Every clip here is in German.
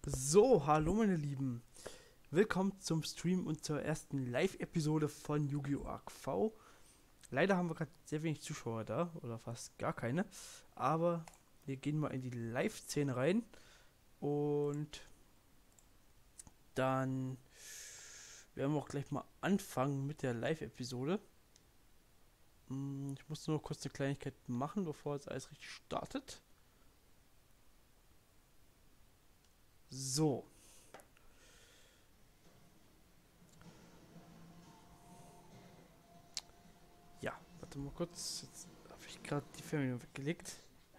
So, hallo meine Lieben. Willkommen zum Stream und zur ersten Live-Episode von Yu-Gi-Oh! Arc V. Leider haben wir gerade sehr wenig Zuschauer da, oder fast gar keine. Aber wir gehen mal in die Live-Szene rein und dann werden wir auch gleich mal anfangen mit der Live-Episode. Ich muss nur noch kurz eine Kleinigkeit machen, bevor jetzt alles richtig startet. So, ja, warte mal kurz. Jetzt habe ich gerade die Fernbedienung weggelegt.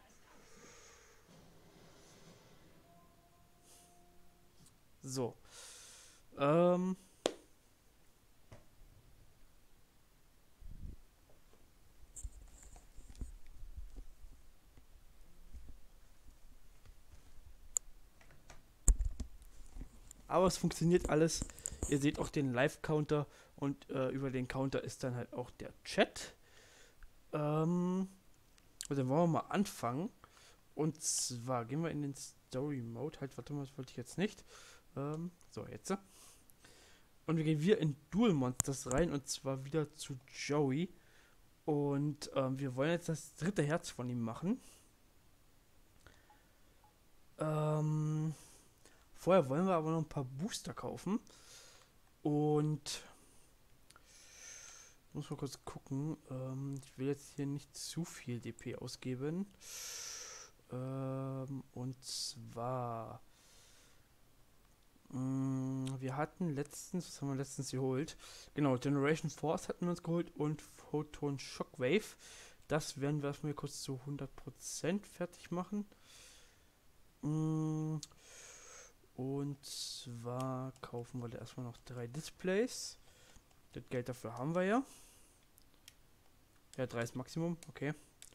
So, ähm, aber es funktioniert alles. Ihr seht auch den Live-Counter und über den Counter ist dann halt auch der Chat. Also dann wollen wir mal anfangen. Und zwar gehen wir in den Story Mode. Halt, warte mal, das wollte ich jetzt nicht. So, jetzt. Und wir gehen wieder in Duel Monsters rein und zwar wieder zu Joey. Und wir wollen jetzt das dritte Herz von ihm machen. Ähm, Vorher wollen wir aber noch ein paar Booster kaufen. Und muss mal kurz gucken. Ich will jetzt hier nicht zu viel DP ausgeben. Und zwar. Wir hatten letztens, was haben wir letztens geholt? Genau, Generation Force hatten wir uns geholt und Photon Shockwave. Das werden wir erstmal kurz zu 100% fertig machen. Mm, Und zwar kaufen wir da erstmal noch 3 Displays. Das Geld dafür haben wir ja. Ja, 3 ist Maximum, okay.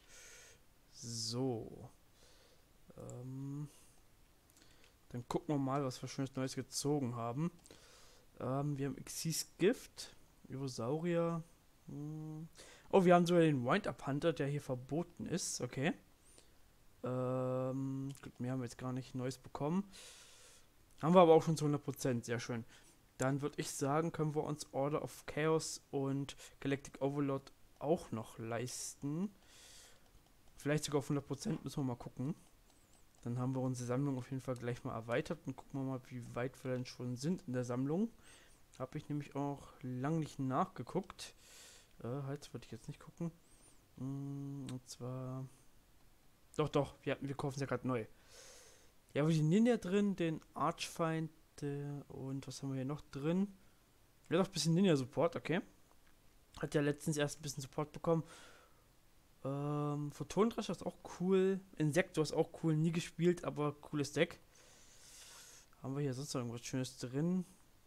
So. Ähm, Dann gucken wir mal, was wir schönes Neues gezogen haben. Wir haben Xyz Gift, Evosaurier. Oh, wir haben sogar den Wind-Up Hunter, der hier verboten ist. Okay. Gut, mehr haben wir jetzt gar nicht Neues bekommen. Haben wir aber auch schon zu 100%. Sehr schön. Dann würde ich sagen, können wir uns Order of Chaos und Galactic Overlord auch noch leisten. Vielleicht sogar auf 100%, müssen wir mal gucken. Dann haben wir unsere Sammlung auf jeden Fall gleich mal erweitert und gucken wir mal, wie weit wir denn schon sind in der Sammlung. Habe ich nämlich auch lange nicht nachgeguckt. Halt, wollte ich jetzt nicht gucken. Und zwar. Doch, wir kaufen es ja gerade neu. Ja, wir den Ninja drin, den Archfeind und was haben wir hier noch drin? Ja, doch ein bisschen Ninja-Support, okay. Hat ja letztens erst ein bisschen Support bekommen. Photonendrache ist auch cool. Insektor ist auch cool, nie gespielt, aber cooles Deck. Haben wir hier sonst noch irgendwas Schönes drin?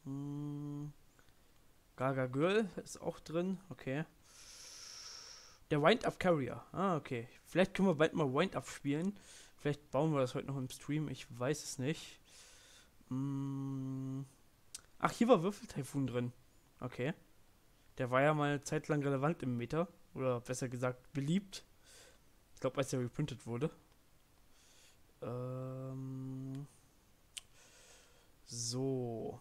Gaga Girl ist auch drin, okay. Der Wind-Up Carrier. Ah, okay. Vielleicht können wir bald mal Wind-Up spielen. Vielleicht bauen wir das heute noch im Stream, ich weiß es nicht. Ach, hier war Würfel-Typhoon drin. Okay. Der war ja mal eine Zeit lang relevant im Meta. Oder besser gesagt, beliebt. Ich glaube, als er reprintet wurde. So.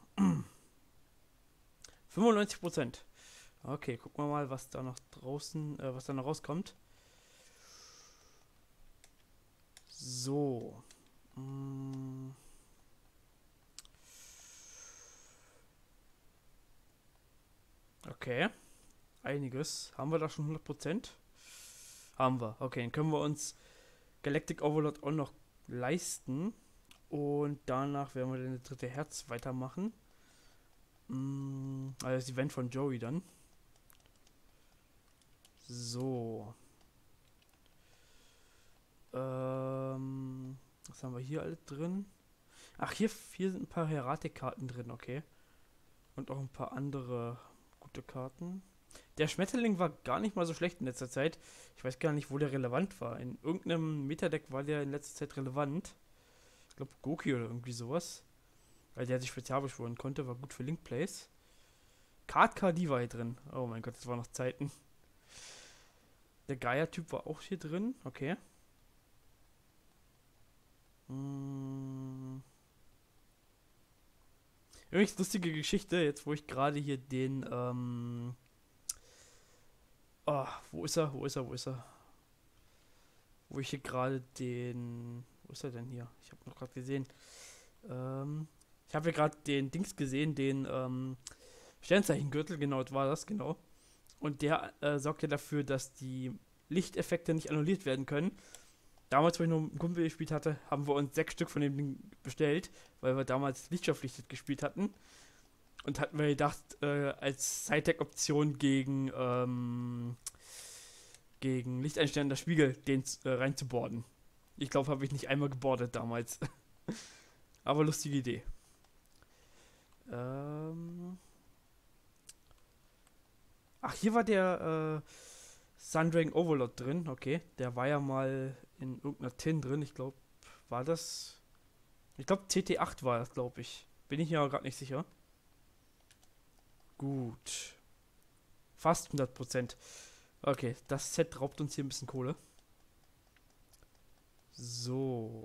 95%. Okay, gucken wir mal, was da noch draußen, was da noch rauskommt. So. Okay. Einiges. Haben wir da schon 100%? Haben wir. Okay, dann können wir uns Galactic Overlord auch noch leisten. Und danach werden wir dann das dritte Herz weitermachen. Also das Event von Joey dann. So. Was haben wir hier alle drin? Ach, hier sind ein paar Heratik-Karten drin, okay. Und auch ein paar andere gute Karten. Der Schmetterling war gar nicht mal so schlecht in letzter Zeit. Ich weiß gar nicht, wo der relevant war. In irgendeinem Metadeck war der in letzter Zeit relevant. Ich glaube Goki oder irgendwie sowas. Weil der sich spezial beschwören konnte, war gut für Link Plays. Card KD war hier drin. Oh mein Gott, das waren noch Zeiten. Der Gaia-Typ war auch hier drin. Okay. Übrigens lustige Geschichte, jetzt wo ich gerade hier den, oh, wo ist er, wo ist er, wo ist er? Wo ich hier gerade den, wo ist er denn hier? Ich habe noch gerade gesehen. Ich habe hier gerade den Dings gesehen, den, Sternzeichengürtel, genau, das war das, genau. Und der sorgt ja dafür, dass die Lichteffekte nicht annulliert werden können. Damals, wo ich noch mit einem Kumpel gespielt hatte, haben wir uns 6 Stück von dem Ding bestellt, weil wir damals lichtverpflichtet gespielt hatten. Und hatten wir gedacht, als Side-Tech-Option gegen lichteinstellender Spiegel den reinzuborden. Ich glaube, habe ich nicht einmal gebordet damals. Aber lustige Idee. Ach, hier war der Sundrain Overlord drin. Okay, der war ja mal in irgendeiner Tin drin. Ich glaube, war das. Ich glaube, CT8 war das, glaube ich. Bin ich mir aber gerade nicht sicher. Gut. Fast 100%. Okay, das Set raubt uns hier ein bisschen Kohle. So.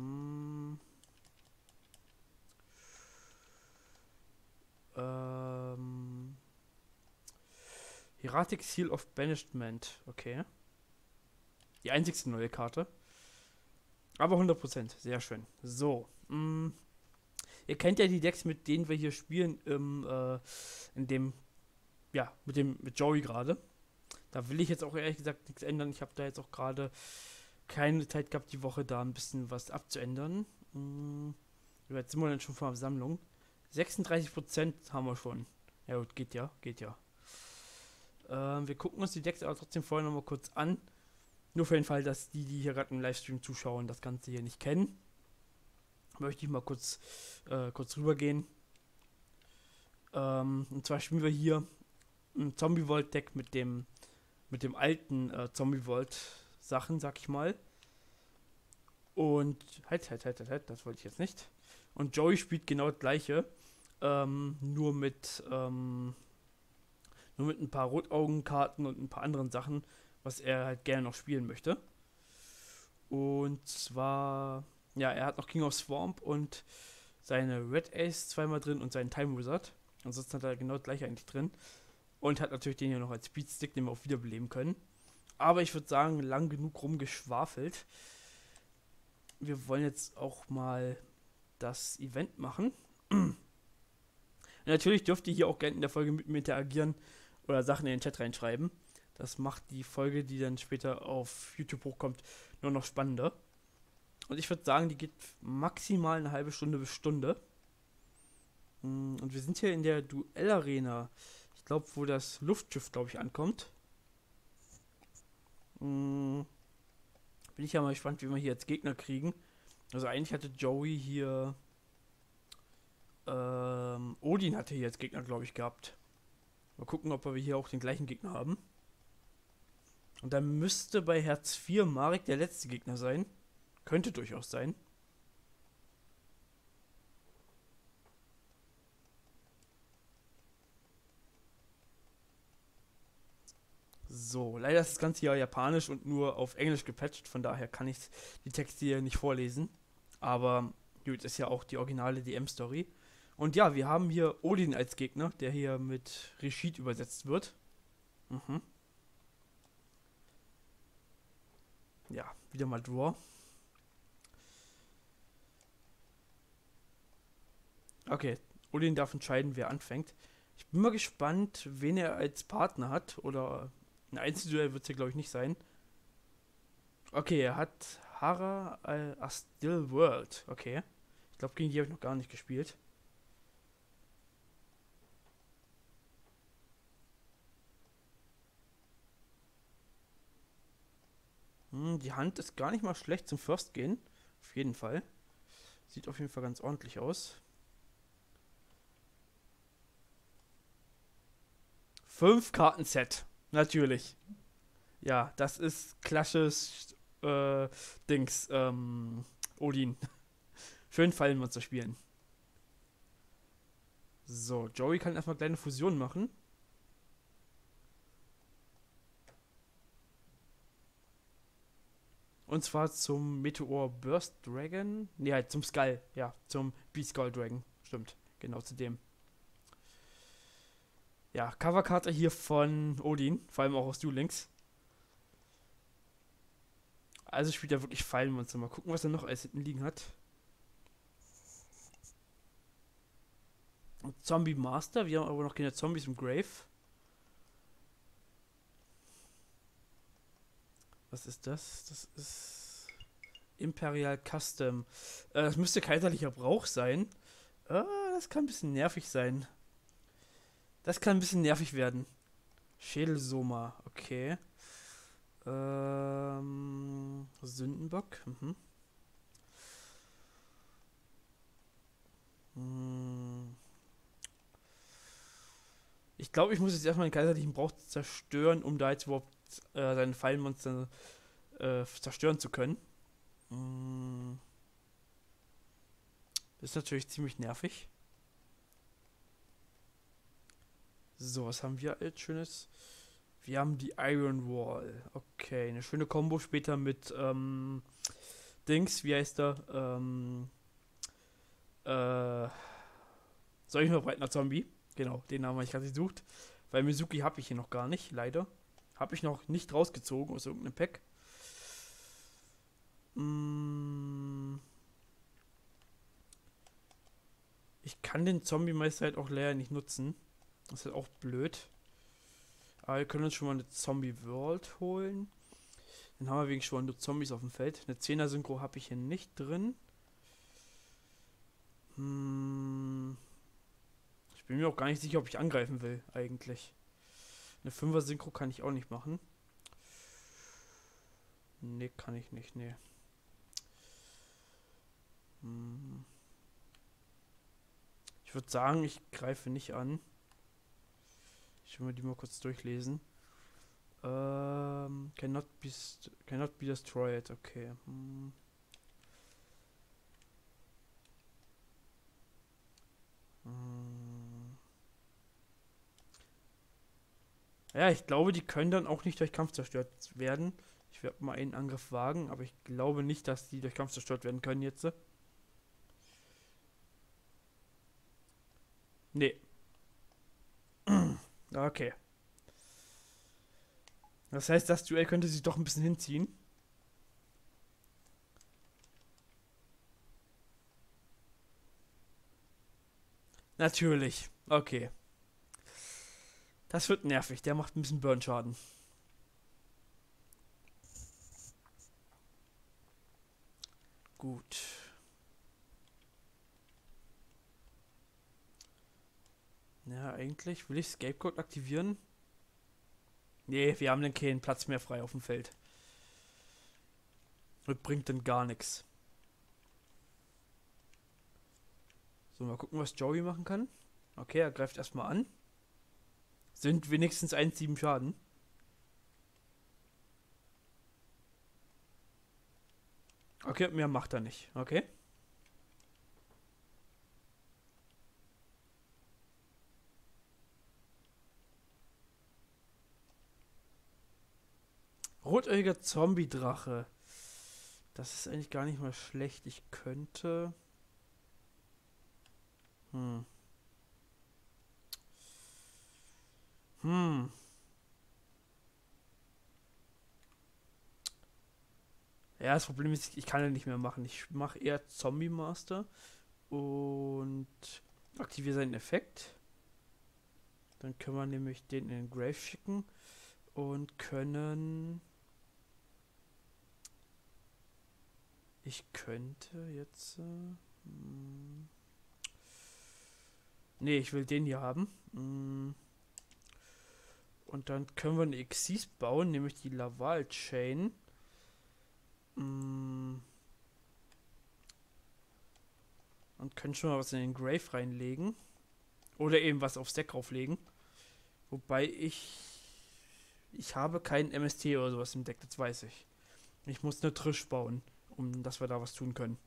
Hieratic Seal of Banishment. Okay. Die einzigste neue Karte. Aber 100%. Sehr schön. So. Ihr kennt ja die Decks, mit denen wir hier spielen in dem, ja, mit Joey gerade. Da will ich jetzt auch ehrlich gesagt nichts ändern. Ich habe da jetzt auch gerade keine Zeit gehabt, die Woche da ein bisschen was abzuändern. Jetzt sind wir dann schon vor der Sammlung. 36% haben wir schon. Ja gut, geht ja, geht ja. Wir gucken uns die Decks aber trotzdem vorher nochmal kurz an. Nur für den Fall, dass die hier gerade im Livestream zuschauen, das Ganze hier nicht kennen. Möchte ich mal kurz rübergehen. Und zwar spielen wir hier ein Zombie Vault Deck mit dem alten Zombie Vault Sachen, sag ich mal. Und halt, das wollte ich jetzt nicht. Und Joey spielt genau das gleiche. Nur mit ein paar Rotaugenkarten und ein paar anderen Sachen, was er halt gerne noch spielen möchte. Und zwar, ja, er hat noch King of Swamp und seine Red Ace zweimal drin und seinen Time Wizard. Ansonsten hat er genau das gleiche eigentlich drin. Und hat natürlich den hier noch als Speedstick, den wir auch wiederbeleben können. Aber ich würde sagen, lang genug rumgeschwafelt. Wir wollen jetzt auch mal das Event machen. Natürlich dürft ihr hier auch gerne in der Folge mit mir interagieren oder Sachen in den Chat reinschreiben. Das macht die Folge, die dann später auf YouTube hochkommt, nur noch spannender. Und ich würde sagen, die geht maximal eine halbe Stunde bis Stunde. Und wir sind hier in der Duellarena. Ich glaube, wo das Luftschiff, glaube ich, ankommt. Bin ich ja mal gespannt, wie wir hier jetzt Gegner kriegen. Also eigentlich hatte Joey hier Odin hatte hier jetzt Gegner, glaube ich, gehabt. Mal gucken, ob wir hier auch den gleichen Gegner haben. Und dann müsste bei Herz 4 Marek der letzte Gegner sein. Könnte durchaus sein. So, leider ist das Ganze ja japanisch und nur auf Englisch gepatcht. Von daher kann ich die Texte hier nicht vorlesen. Aber gut, ist ja auch die originale DM-Story. Und ja, wir haben hier Odin als Gegner, der hier mit Rishid übersetzt wird. Ja, wieder mal Draw. Okay, Odin darf entscheiden, wer anfängt. Ich bin mal gespannt, wen er als Partner hat. Oder ein Einzelduell wird es hier, glaube ich, nicht sein. Okay, er hat Hara a Still World. Okay. Ich glaube, gegen die habe ich noch gar nicht gespielt. Die Hand ist gar nicht mal schlecht zum First gehen. Auf jeden Fall. Sieht auf jeden Fall ganz ordentlich aus. 5 Karten-Set. Natürlich. Ja, das ist klassisches Dings. Odin. Schön Fallenmonster spielen. So, Joey kann erstmal kleine Fusionen machen. Und zwar zum Meteor Burst Dragon. Ne, halt zum Skull. Ja, zum Beast Skull Dragon. Stimmt. Genau zu dem. Ja, Coverkarte hier von Odin, vor allem auch aus Duel Links. Also spielt er wirklich Fallenmonster. Mal gucken, was er noch alles hinten liegen hat. Zombie Master, wir haben aber noch keine Zombies im Grave. Was ist das? Das ist Imperial Custom. Das müsste kaiserlicher Brauch sein. Das kann ein bisschen nervig sein. Das kann ein bisschen nervig werden. Schädelsoma, okay. Sündenbock. Mhm. Ich glaube, ich muss jetzt erstmal den kaiserlichen Brauch zerstören, um da jetzt überhaupt seine Fallenmonster zerstören zu können. Das ist natürlich ziemlich nervig. So, was haben wir als Schönes? Wir haben die Iron Wall. Okay, eine schöne Combo später mit Dings, wie heißt der? Soll ich noch Breitner Zombie? Genau, den Namen habe ich gerade gesucht. Weil Mizuki habe ich hier noch gar nicht, leider. Habe ich noch nicht rausgezogen aus irgendeinem Pack. Ich kann den Zombie-Meister halt auch leider nicht nutzen. Das ist halt auch blöd. Aber wir können uns schon mal eine Zombie-World holen. Dann haben wir wegen schon nur Zombies auf dem Feld. Eine 10er-Synchro habe ich hier nicht drin. Ich bin mir auch gar nicht sicher, ob ich angreifen will, eigentlich. Eine 5er-Synchro kann ich auch nicht machen. Nee, kann ich nicht, nee. Ich würde sagen, ich greife nicht an. Ich will mir die mal kurz durchlesen. Cannot be destroyed, okay. Ja, ich glaube, die können dann auch nicht durch Kampf zerstört werden. Ich werde mal einen Angriff wagen, aber ich glaube nicht, dass die durch Kampf zerstört werden können jetzt. Nee. Okay. Das heißt, das Duell könnte sich doch ein bisschen hinziehen. Natürlich. Okay. Das wird nervig. Der macht ein bisschen Burn-Schaden. Gut. Ja, eigentlich will ich Scapegoat aktivieren. Nee, wir haben dann keinen Platz mehr frei auf dem Feld. Das bringt dann gar nichts. So, mal gucken, was Joey machen kann. Okay, er greift erstmal an. Sind wenigstens 1,7 Schaden. Okay, mehr macht er nicht. Okay. Rotäugiger Zombie-Drache. Das ist eigentlich gar nicht mal schlecht. Ich könnte... Ja, das Problem ist, ich kann ja nicht mehr machen. Ich mache eher Zombie Master und aktiviere seinen Effekt. Dann können wir nämlich den in den Grave schicken und können... Ich könnte jetzt... Nee, ich will den hier haben. Und dann können wir eine Xyz bauen, nämlich die Laval Chain. Und können schon mal was in den Grave reinlegen. Oder eben was aufs Deck drauflegen. Wobei ich habe keinen MST oder sowas im Deck, das weiß ich. Ich muss eine Trisch bauen, um dass wir da was tun können.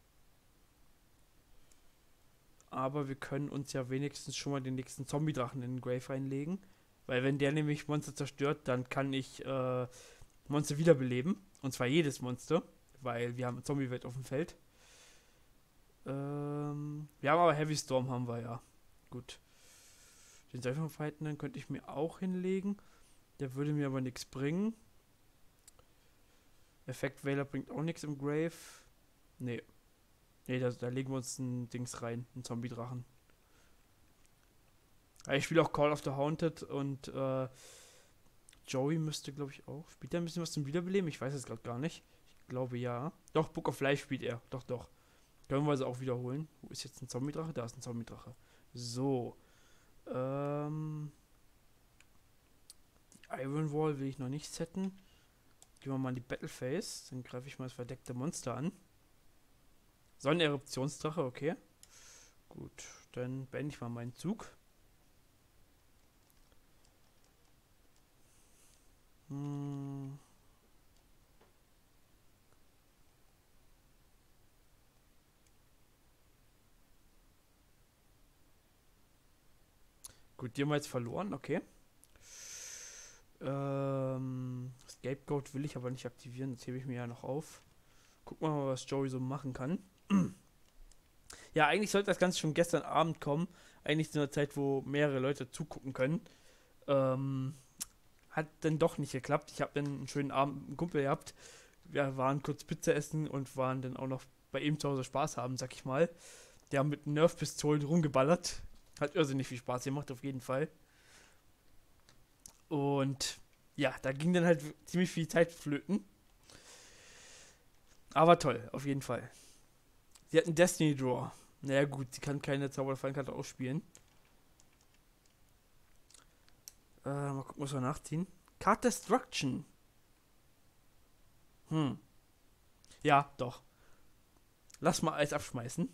Aber wir können uns ja wenigstens schon mal den nächsten Zombie-Drachen in den Grave reinlegen. Weil wenn der nämlich Monster zerstört, dann kann ich Monster wiederbeleben. Und zwar jedes Monster. Weil wir haben Zombie-Welt auf dem Feld. Wir haben aber Heavy Storm haben wir ja. Gut. Den Seifenverhaltenen könnte ich mir auch hinlegen. Der würde mir aber nichts bringen. Effekt Wähler bringt auch nichts im Grave. Nee. Nee, da legen wir uns ein Dings rein. Ein Zombie-Drachen. Ich spiele auch Call of the Haunted und Joey müsste, glaube ich, auch. Spielt er ein bisschen was zum Wiederbeleben? Ich weiß es gerade gar nicht. Ich glaube ja. Doch, Book of Life spielt er. Doch, doch. Können wir also auch wiederholen. Wo ist jetzt ein Zombie-Drache? Da ist ein Zombie-Drache. So. Die Iron Wall will ich noch nicht setten. Gehen wir mal in die Battle Phase. Dann greife ich mal das verdeckte Monster an. Sonneneruptionsdrache, okay. Gut, dann beende ich mal meinen Zug. Gut, die haben wir jetzt verloren, okay. Scapegoat will ich aber nicht aktivieren, das hebe ich mir ja noch auf. Gucken wir mal, was Joey so machen kann. Ja, eigentlich sollte das Ganze schon gestern Abend kommen. Eigentlich zu einer Zeit, wo mehrere Leute zugucken können. Hat dann doch nicht geklappt. Ich habe dann einen schönen Abend mit einem Kumpel gehabt. Wir waren kurz Pizza essen und waren dann auch noch bei ihm zu Hause Spaß haben, sag ich mal. Der haben mit Nerf-Pistolen rumgeballert. Hat irrsinnig viel Spaß gemacht, auf jeden Fall. Und ja, da ging dann halt ziemlich viel Zeit flöten. Aber toll, auf jeden Fall. Sie hat einen Destiny Draw. Naja gut, sie kann keine Zauberfallenkarte ausspielen. Mal gucken, was wir nachziehen. Card Destruction. Ja, doch. Lass mal alles abschmeißen.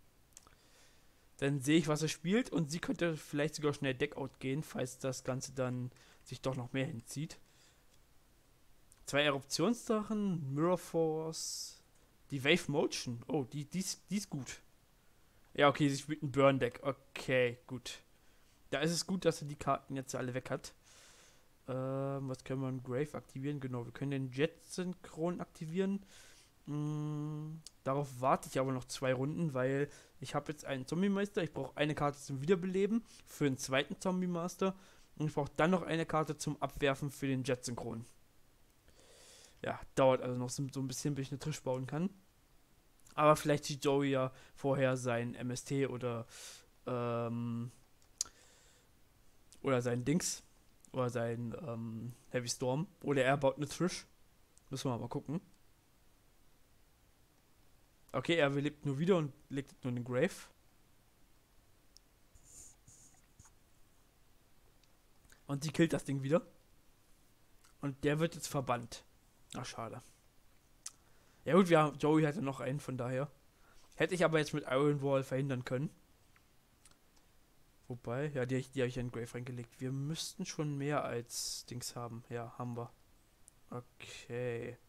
Dann sehe ich, was er spielt und sie könnte vielleicht sogar schnell Deckout gehen, falls das Ganze dann sich doch noch mehr hinzieht. 2 Eruptionsdrachen, Mirror Force, die Wave Motion. Oh, die ist gut. Ja, okay, sie spielt ein Burn Deck. Okay, gut. Da ist es gut, dass sie die Karten jetzt alle weg hat. Was können wir in Grave aktivieren? Genau, wir können den Jet-Synchron aktivieren. Darauf warte ich aber noch 2 Runden, weil ich habe jetzt einen Zombie-Meister. Ich brauche eine Karte zum Wiederbeleben für den zweiten Zombie-Master. Und ich brauche dann noch eine Karte zum Abwerfen für den Jet-Synchron. Ja, dauert also noch so ein bisschen, bis ich eine Tisch bauen kann. Aber vielleicht sieht Joey ja vorher sein MST oder sein Dings. Oder sein Heavy Storm. Oder er baut eine Trish. Müssen wir mal gucken. Okay, er lebt nur wieder und legt nur in den Grave. Und sie killt das Ding wieder. Und der wird jetzt verbannt. Ach, schade. Ja gut, Joey hatte noch einen, von daher. Hätte ich aber jetzt mit Iron Wall verhindern können. Wobei, ja, die habe ich in den Grave reingelegt. Wir müssten schon mehr als Dings haben. Ja, haben wir. Okay.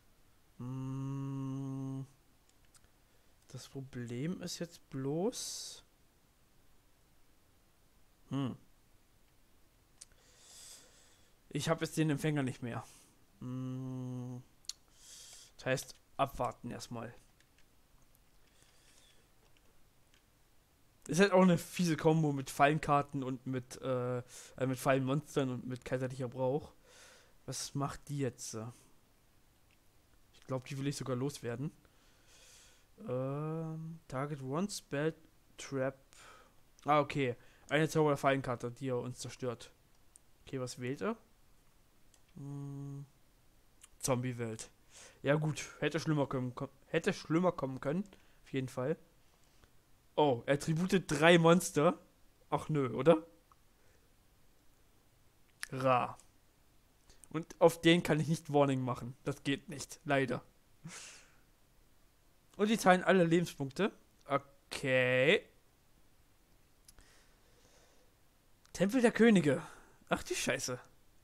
Das Problem ist jetzt bloß... Ich habe jetzt den Empfänger nicht mehr. Das heißt, abwarten erstmal. Ist halt auch eine fiese Kombo mit Fallenkarten und mit Fallenmonstern und mit kaiserlicher Brauch. Was macht die jetzt? Ich glaube, die will ich sogar loswerden. Target One Spell Trap. Ah, okay. Eine Zauber- Fallenkarte, die er uns zerstört. Okay, was wählt er? Zombie-Welt. Ja gut, hätte schlimmer kommen können. Auf jeden Fall. Oh, er tributet 3 Monster. Ach nö, oder? Ra. Und auf den kann ich nicht Warning machen. Das geht nicht, leider. Und die zahlen alle Lebenspunkte. Okay. Tempel der Könige. Ach die Scheiße.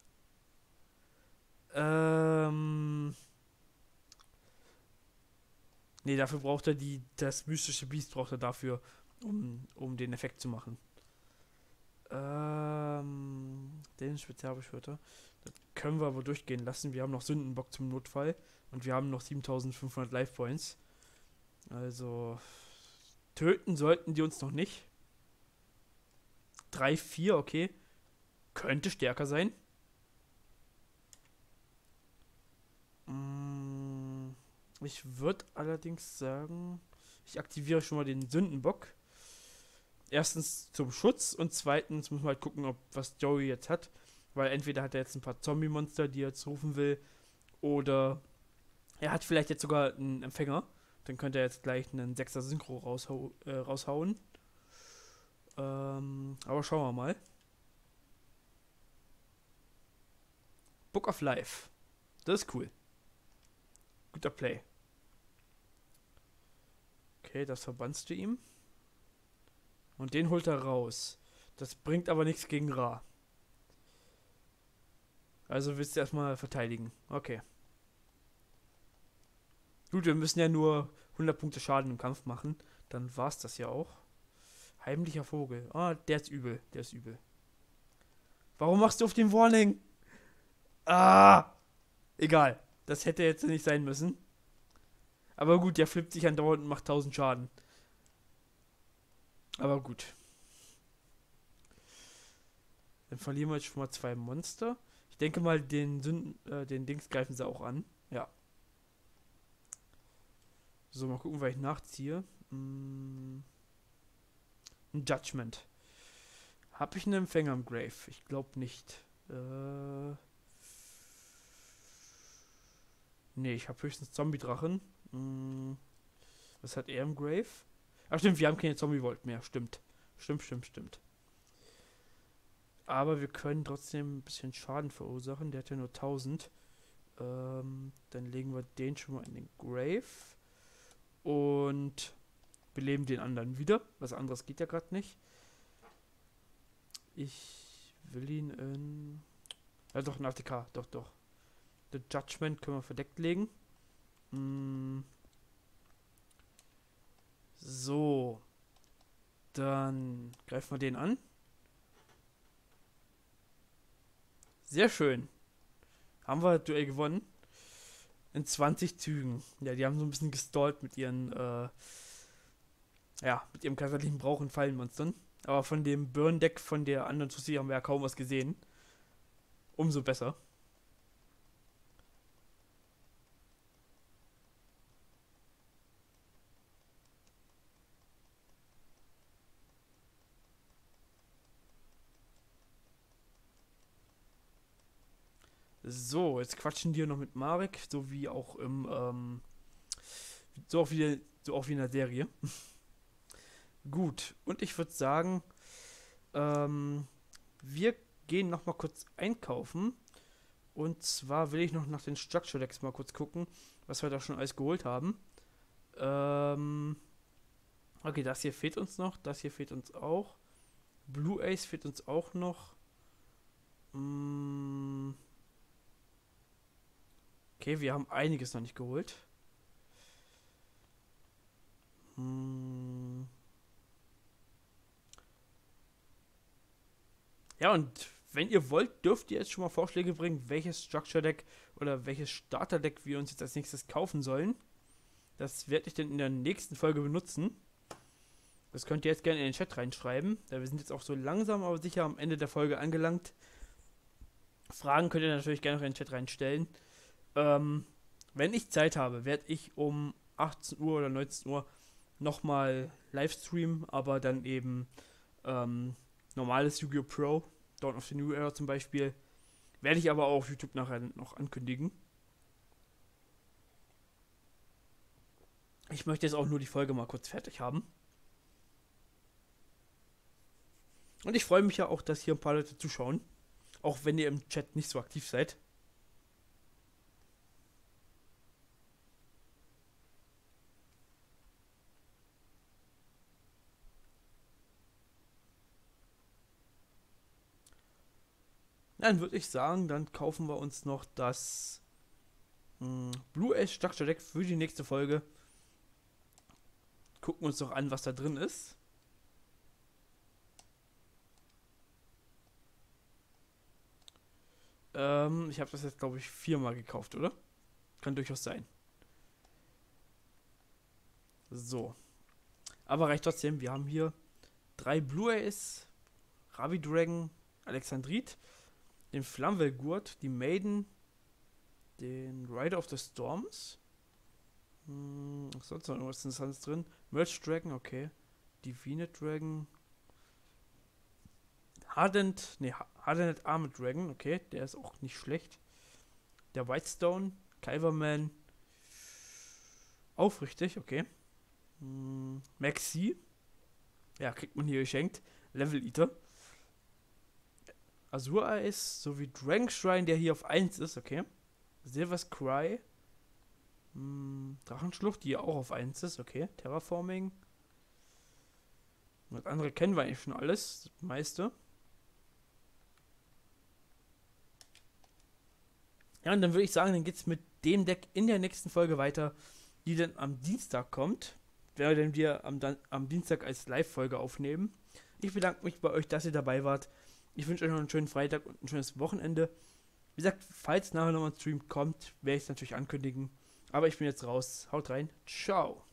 Nee, dafür braucht er das mystische Biest braucht er dafür, um den Effekt zu machen. Den Spezialbeschwörter. Das können wir aber durchgehen lassen. Wir haben noch Sündenbock zum Notfall. Und wir haben noch 7500 Life Points. Also, Töten sollten die uns noch nicht. 3, 4, okay. Könnte stärker sein. Ich würde allerdings sagen, ich aktiviere schon mal den Sündenbock. Erstens zum Schutz und zweitens muss man halt gucken, ob was Joey jetzt hat. Weil entweder hat er jetzt ein paar Zombie-Monster, die er jetzt rufen will, oder er hat vielleicht jetzt sogar einen Empfänger. Dann könnte er jetzt gleich einen 6er Synchro raushauen. Aber schauen wir mal. Book of Life. Das ist cool. Guter Play. Okay, das verbannst du ihm. Und den holt er raus. Das bringt aber nichts gegen Ra. Also willst du erstmal verteidigen. Okay. Gut, wir müssen ja nur 100 Punkte Schaden im Kampf machen. Dann war's das ja auch. Heimlicher Vogel. Ah, der ist übel. Der ist übel. Warum machst du auf den Warning? Ah! Egal. Das hätte jetzt nicht sein müssen. Aber gut, der flippt sich andauernd und macht 1000 Schaden. Aber gut. Dann verlieren wir jetzt schon mal 2 Monster. Ich denke mal, den Dings greifen sie auch an. Ja. So, mal gucken, weil ich nachziehe. Ein Judgment. Habe ich einen Empfänger im Grave? Ich glaube nicht. Nee, ich habe höchstens Zombie-Drachen. Was hat er im Grave? Ach stimmt, wir haben keine Zombie-Volt mehr. Stimmt. Stimmt. Aber wir können trotzdem ein bisschen Schaden verursachen. Der hat ja nur 1000. Dann legen wir den schon mal in den Grave. Und beleben den anderen wieder. Was anderes geht ja gerade nicht. Ich will ihn in... Ja doch, ein ATK. Doch. The Judgment können wir verdeckt legen. So. Dann greifen wir den an. Sehr schön. Haben wir das Duell gewonnen. In 20 Zügen. Ja, die haben so ein bisschen gestallt mit ihren, mit ihrem kaiserlichen Brauch in Fallenmonstern. Aber von dem Burn-Deck von der anderen Tussi haben wir ja kaum was gesehen. Umso besser. So, jetzt quatschen die noch mit Marek, so wie auch im, so auch wie in der Serie. Gut, und ich würde sagen, wir gehen noch mal kurz einkaufen. Und zwar will ich noch nach den Structure Decks mal kurz gucken, was wir da schon alles geholt haben. Okay, das hier fehlt uns noch, das hier fehlt uns auch. Blue Ace fehlt uns auch noch. Okay, wir haben einiges noch nicht geholt. Ja, und wenn ihr wollt, dürft ihr jetzt schon mal Vorschläge bringen, welches Structure Deck oder welches Starter Deck wir uns jetzt als nächstes kaufen sollen. Das werde ich dann in der nächsten Folge benutzen. Das könnt ihr jetzt gerne in den Chat reinschreiben. Da wir sind jetzt auch so langsam aber sicher am Ende der Folge angelangt. Fragen könnt ihr natürlich gerne noch in den Chat reinstellen. Wenn ich Zeit habe, werde ich um 18 Uhr oder 19 Uhr nochmal Livestreamen, aber dann eben normales Yu-Gi-Oh! Pro, Dawn of the New Era zum Beispiel. Werde ich aber auch auf YouTube nachher noch ankündigen. Ich möchte jetzt auch nur die Folge mal kurz fertig haben. Und ich freue mich ja auch, dass hier ein paar Leute zuschauen. Auch wenn ihr im Chat nicht so aktiv seid. Dann würde ich sagen, dann kaufen wir uns noch das Blue Ace Structure Deck für die nächste Folge. Gucken uns doch an, was da drin ist. Ich habe das jetzt, glaube ich, 4-mal gekauft, oder? Kann durchaus sein. So. Aber reicht trotzdem. Wir haben hier 3 Blue-Ace, Ravi Dragon, Alexandrit, den Flammwellgurt, die Maiden, den Rider of the Storms. Sonst noch irgendwas Interessantes drin. Merge Dragon, okay. Divine Dragon. Hardened Armored Dragon, okay. Der ist auch nicht schlecht. Der Whitestone, Kyberman. Aufrichtig, okay. Maxi. Ja, kriegt man hier geschenkt. Level Eater. Azure Eyes sowie Dragon Shrine, der hier auf 1 ist, okay. Silver's Cry. Drachenschlucht, die auch auf 1 ist, okay. Terraforming. Und das andere kennen wir eigentlich schon alles, das meiste. Ja, und dann würde ich sagen, dann geht es mit dem Deck in der nächsten Folge weiter, die dann am Dienstag kommt. Werden wir am Dienstag als Live-Folge aufnehmen. Ich bedanke mich bei euch, dass ihr dabei wart. Ich wünsche euch noch einen schönen Freitag und ein schönes Wochenende. Wie gesagt, falls nachher nochmal ein Stream kommt, werde ich es natürlich ankündigen. Aber ich bin jetzt raus. Haut rein. Ciao.